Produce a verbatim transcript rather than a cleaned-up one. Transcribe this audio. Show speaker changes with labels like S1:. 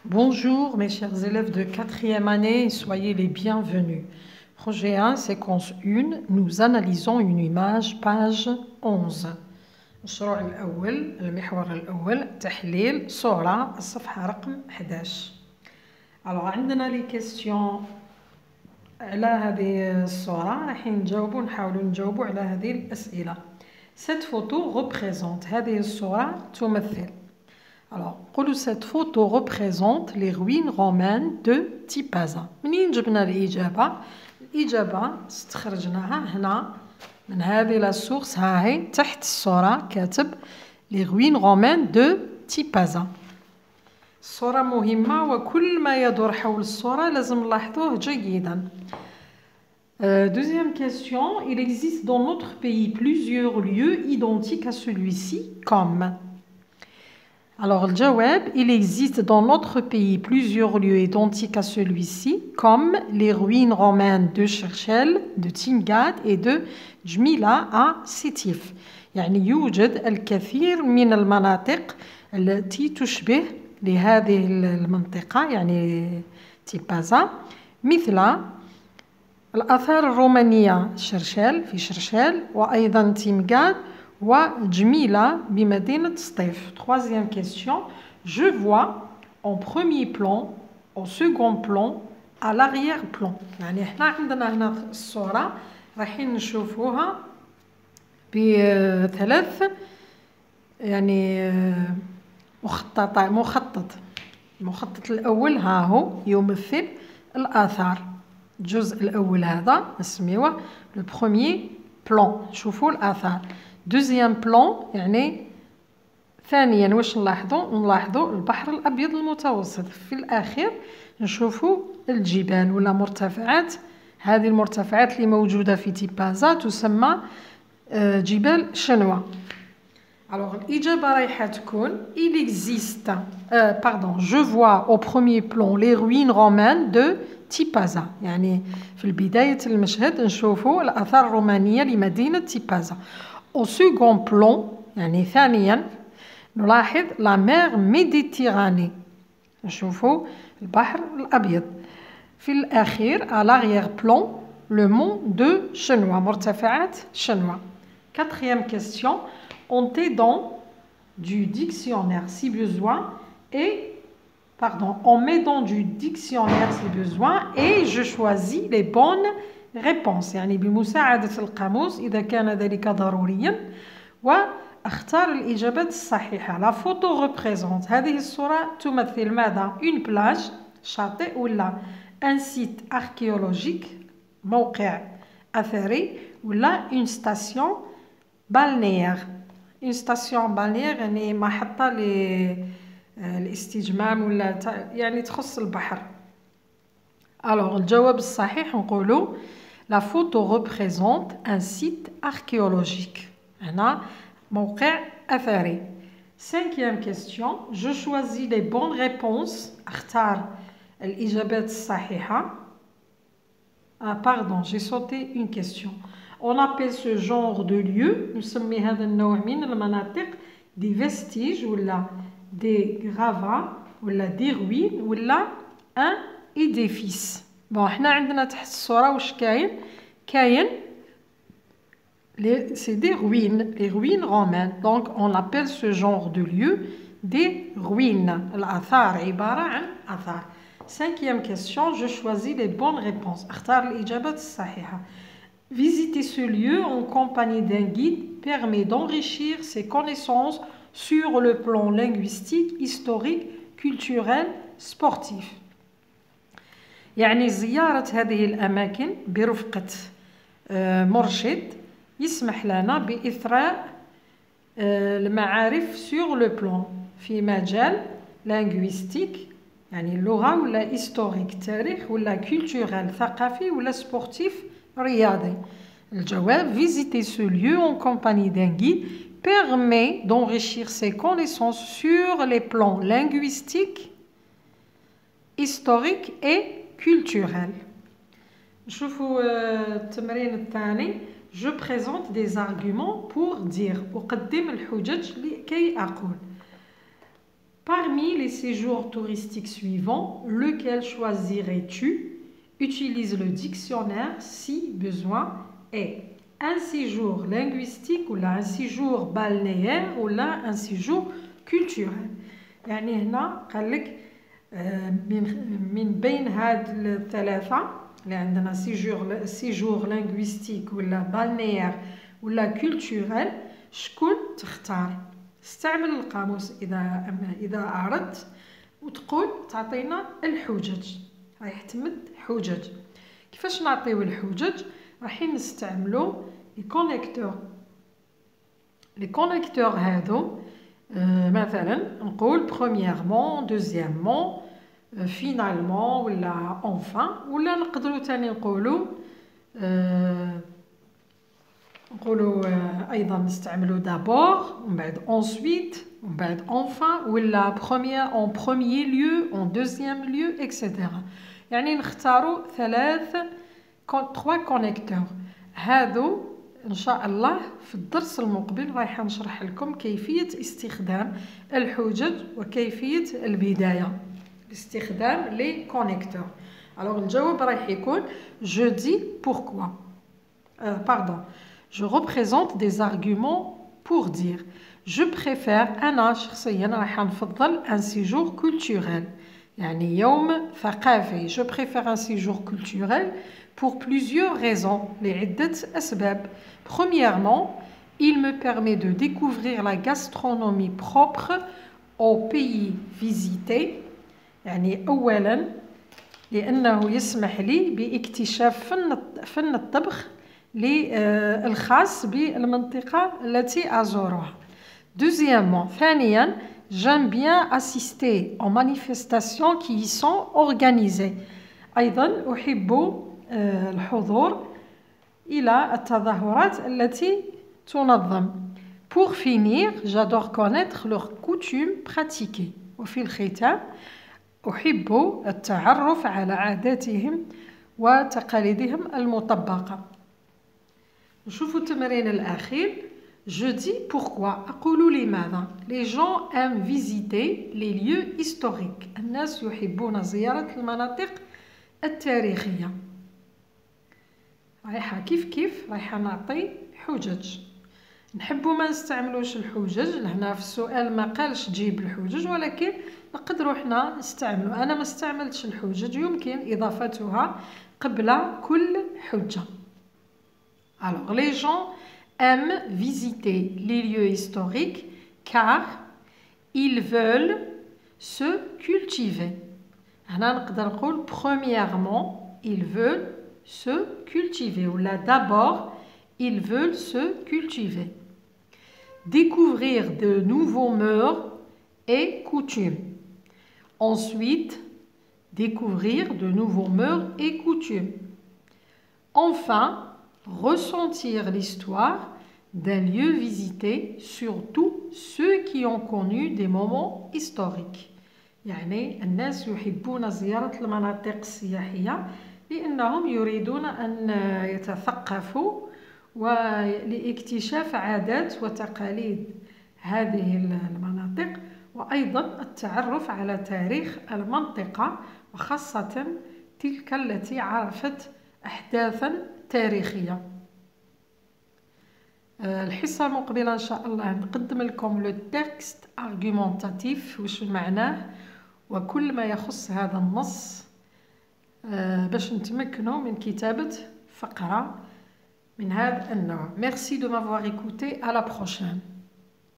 S1: Bonjour mes chers élèves de quatrième année, soyez les bienvenus. Projet un, séquence un, nous analysons une image, page onze. المشروع الأول المحور الأول تحليل صورة الصفحة رقم إحدى عشر. Alors عندنا لي كيستيون على هذه الصورة راح نجاوبوا نحاولوا نجاوبوا على هذه الأسئلة. Cette photo représente هذه الصورة تمثل. Alors, cette photo représente les ruines romaines de Tipaza. منين جبنا الإجابة؟ الإجابة استخرجناها هنا من هذه لا سورس ها هي تحت الصورة كاتب les ruines romaines de Tipaza. الصورة مهمة وكل ما يدور حول الصورة لازم نلاحظوه جيدا. Euh, deuxième question, il existe dans notre pays plusieurs lieux identiques à celui-ci comme. Alors, le jawab, il existe dans notre pays plusieurs lieux identiques à celui-ci, comme les ruines romaines de Cherchel, de Timgad et de Jmila à Sétif. يعني يوجد الكثير من المناطق التي تشبه لهذه المنطقة يعني تيبازا مثل الآثار الرومانية شرشال في شرشال وأيضا تيمغاد وجميلة بمدينة سطيف. Troisième question, je vois en premier plan, au second plan, à l'arrière-plan. يعني احنا عندنا هنا الصورة رايحين نشوفوها بثلاث يعني مخطط مخطط. المخطط الأول ها هو يمثل الآثار. الجزء الأول هذا نسميوه لو بروميي بلان نشوفوا الآثار. دوزيام بلان يعني ثانيا واش نلاحظوا نلاحظوا البحر الأبيض المتوسط. في الأخير نشوفوا الجبال ولا مرتفعات. هذه المرتفعات اللي موجودة في تيبازا تسمى جبال شنوة. Alors الإجابة رايحة تكون il existe euh, pardon je vois au premier plan les ruines romaines de تيبازا. يعني في بداية المشهد نشوفوا الآثار الرومانية لمدينة تيبازا. Au second plan يعني ثانيا نلاحظ la mer Méditerranée نشوفوا البحر الأبيض. في الأخير à l'arrière-plan le mont de Chenois مرتفعات شنوة. Quatrième question, on t'aidant du dictionnaire si besoin et pardon, on met dans du dictionnaire si besoin et je choisis les bonnes réponses. يعني بمساعدة القاموس إذا كان ذلك ضروريا واختار الإجابات الصحيحة. La photo représente هذه الصورة تمثل ماذا؟ Une plage شاطئ ولا un site archéologique موقع أثري ولا une station balnéaire. Une station balnéaire يعني محطة للاستجمام ولا يعني تخص البحر. Alors الجواب الصحيح نقولوا la photo représente un site archéologique. هنا موقع أثري. Cinquième question, je choisis les bonnes réponses. اختار الإجابات الصحيحة. Ah pardon, j'ai sauté une question. On appelle ce genre de lieu نسمي هذا النوع من المناطق des vestiges ولا des gravats ولا des ruines ولا un édifice. Bon, احنا عندنا تحت الصورة واش كاين؟ كاين les c'est des ruines, les ruines romaines. Donc on appelle ce genre de lieu des ruines. الآثار عبارة عن آثار. Cinquième question, je choisis les bonnes réponses. اختار الإجابات الصحيحة. Visiter ce lieu en compagnie d'un guide permet d'enrichir ses connaissances sur le plan linguistique, historique, culturel, sportif. يعني زيارة هذه الأماكن برفقة مرشد يسمح لنا بإثراء المعارف sur le plan في مجال linguistique يعني اللغة ولا historique تاريخ ولا culturel ثقافي ولا sportif رياضي. الجواب visiter ce lieu en compagnie d'un guide permet d'enrichir ses connaissances sur les plans linguistiques, historiques et culturels. نشوفوا التمرين الثاني. Je présente des arguments pour dire أقدم الحجج لكي أقول. Parmi Parmi les séjours touristiques suivants, lequel choisirais-tu? Utilise le dictionnaire si besoin est. Un séjour linguistique ou là un séjour balnéaire ou là un séjour culturel. يعني هنا قال لك من من بين هاد الثلاثة اللي عندنا séjour séjour linguistique ولا balnéaire ولا culturel شكون تختار؟ استعمل القاموس إذا إذا أردت وتقول تعطينا الحجج. راح تمد حجج. كيفاش نعطيو الحجج؟ راح نستعملو لي كونيكتور. لي كونيكتور هادو euh, مثلا نقول premièrement deuxièmement euh, finalement ولا enfin ولا نقدروا تاني نقولوا euh, نقولوا euh, أيضا نستعملوا d'abord ومن بعد ensuite ومن بعد enfin ولا première en premier lieu en deuxième lieu et cetera. يعني نختاروا ثلاث trois connecteurs. هادو إن شاء الله في الدرس المقبل راح نشرح لكم كيفية استخدام الحجج وكيفية البداية باستخدام لي كونيكتور. alors الجواب راح يكون je dis pourquoi euh, pardon je représente des arguments pour dire je préfère أنا شخصيا راح نفضل un séjour culturel يعني يوم ثقافي. je préfère un séjour culturel pour plusieurs raisons لعدة أسباب. Premièrement, il me permet de découvrir la gastronomie propre au pays visité. يعني أولاً لأنه يسمح لي باكتشاف فن فن الطبخ الخاص بالمنطقة التي أزورها. Deuxièmement, ثانياً, j'aime bien assister aux manifestations qui y sont organisées. أيضاً أحب الحضور إلى التظاهرات التي تنظم. Pour finir, j'adore connaître leurs coutumes pratiquées. وفي الختام أحب التعرف على عاداتهم وتقاليدهم المطبقة. نشوفوا التمرين الأخير. Je dis pourquoi. أقول لماذا. Les gens aiment visiter les lieux historiques. الناس يحبون زيارة المناطق التاريخية. رايحة كيف كيف رايحة نعطي حجج. نحبوا ما نستعملوش الحجج. هنا في السؤال ما قالش جيب الحجج ولكن نقدروا حنا نستعملوا. أنا ما استعملتش الحجج يمكن إضافتها قبل كل حجة. Alors les gens aiment visiter les lieux historiques car ils veulent se cultiver. هنا نقدر نقول premièrement ils veulent se cultiver ou là d'abord ils veulent se cultiver. Découvrir de nouveaux mœurs et coutumes. Ensuite, découvrir de nouveaux mœurs et coutumes. Enfin, ressentir l'histoire d'un lieu visité, surtout ceux qui ont connu des moments historiques. يعني الناس يحبون زيارة المناطق السياحية لأنهم يريدون أن يتثقفوا ولاكتشاف عادات وتقاليد هذه المناطق وأيضا التعرف على تاريخ المنطقة وخاصة تلك التي عرفت أحداثا تاريخية. الحصة المقبلة إن شاء الله نقدم لكم لو تكست أرغومونتاتيف وش معناه وكل ما يخص هذا النص باش نتمكنوا من كتابة فقرة من هذا النوع. Merci de m'avoir écouté. À la prochaine.